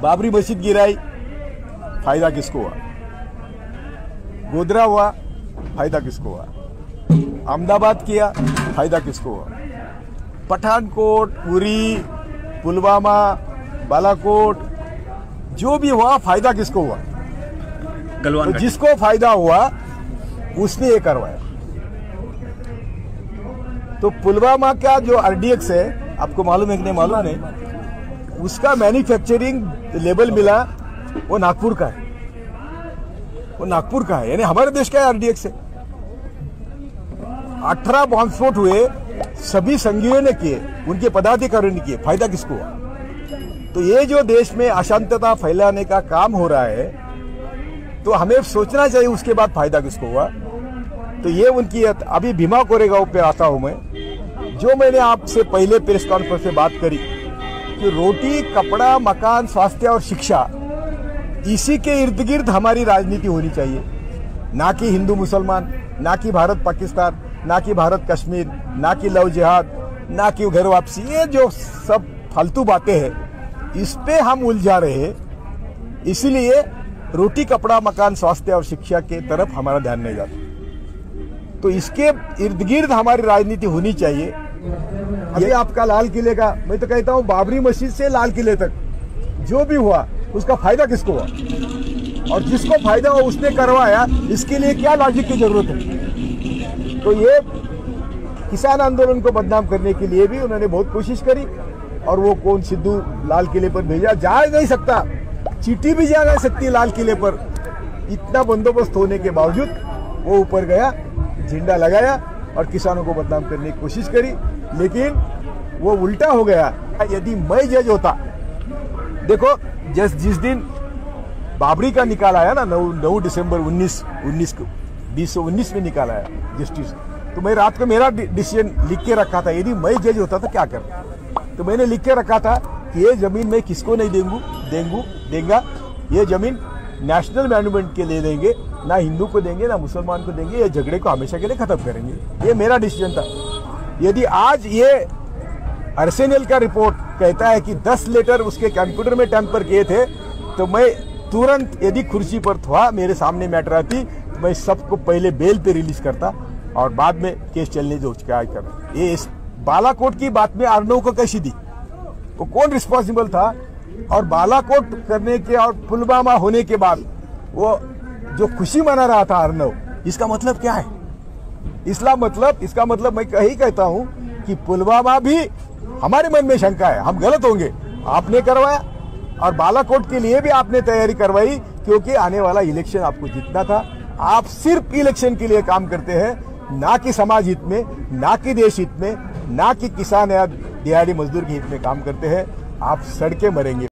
बाबरी मस्जिद गिराई, फायदा किसको हुआ? गोधरा हुआ, फायदा किसको हुआ? अहमदाबाद किया, फायदा किसको हुआ? पठानकोट, उरी, पुलवामा, बालाकोट, जो भी हुआ फायदा किसको हुआ? गलवान तो जिसको फायदा हुआ उसने ये करवाया। तो पुलवामा का जो आरडीएक्स है, आपको मालूम है कि नहीं मालूम नहीं, उसका मैन्युफैक्चरिंग लेबल मिला वो नागपुर का है, वो नागपुर का है, यानी हमारे देश का आरडीएक्स है। 18 बॉम्ब स्फोट हुए, सभी संघीयों ने किए, उनके पदाधिकारियों ने किए, फायदा किसको हुआ? तो ये जो देश में अशांतता फैलाने का काम हो रहा है, तो हमें सोचना चाहिए उसके बाद फायदा किसको हुआ। तो ये उनकी, अभी भीमा कोरेगांव पे आता हूं मैं, जो मैंने आपसे पहले प्रेस कॉन्फ्रेंस में बात करी कि रोटी, कपड़ा, मकान, स्वास्थ्य और शिक्षा, इसी के इर्द गिर्द हमारी राजनीति होनी चाहिए, ना कि हिंदू मुसलमान, ना कि भारत पाकिस्तान, ना कि भारत कश्मीर, ना कि लव जिहाद, ना कि घर वापसी। ये जो सब फालतू बातें हैं, इस पे हम उलझा रहे हैं। इसलिए रोटी, कपड़ा, मकान, स्वास्थ्य और शिक्षा के तरफ हमारा ध्यान नहीं जाता। तो इसके इर्द गिर्द हमारी राजनीति होनी चाहिए। अभी आपका लाल किले का, मैं तो कहता हूं बाबरी मस्जिद से लाल किले तक जो भी हुआ उसका फायदा किसको हुआ? और जिसको फायदा हुआ उसने करवाया, इसके लिए क्या लॉजिक की जरूरत है? तो ये किसान आंदोलन को बदनाम करने के लिए भी उन्होंने बहुत कोशिश करी, और वो कौन सिद्धू लाल किले पर भेजा, जा नहीं सकता, चिट्ठी भी जा नहीं सकती लाल किले पर। इतना बंदोबस्त होने के बावजूद वो ऊपर गया, झंडा लगाया और किसानों को बदनाम करने की कोशिश करी, लेकिन वो उल्टा हो गया। यदि मैं जज होता, देखो जिस दिन बाबरी का निकाल आया ना, 9 दिसंबर 2019 में निकाल आया जस्टिस, तो मैं रात को मेरा डिसीजन लिख के रखा था। यदि मैं जज होता तो क्या करता, तो मैंने लिख के रखा था कि ये जमीन मैं किसको नहीं देंगा, ये जमीन नेशनल मॉन्यूमेंट के लिए देंगे, ना हिंदू को देंगे ना मुसलमान को देंगे, ये झगड़े को हमेशा के लिए खत्म करेंगे। ये मेरा डिसीजन था। यदि आज ये आरएसएनएल का रिपोर्ट कहता है कि 10 लेटर उसके कंप्यूटर में टैंपर किए थे, तो मैं तुरंत, यदि कुर्सी पर था, मेरे सामने मैटर आती, तो मैं सबको पहले बेल पे रिलीज करता और बाद में केस चलने जो करता। ये इस बालाकोट की बात में अर्नव को कैसी दी, वो कौन रिस्पॉन्सिबल था? और बालाकोट करने के और पुलवामा होने के बाद वो जो खुशी मना रहा था अर्नव, इसका मतलब क्या है? इसका मतलब मैं यही कहता हूं कि पुलवामा भी हमारे मन में शंका है, हम गलत होंगे, आपने करवाया, और बालाकोट के लिए भी आपने तैयारी करवाई, क्योंकि आने वाला इलेक्शन आपको जीतना था। आप सिर्फ इलेक्शन के लिए काम करते हैं, ना कि समाज हित में, ना कि देश हित में, ना कि किसान या दिहाड़ी मजदूर के हित में काम करते हैं। आप सड़के मरेंगे।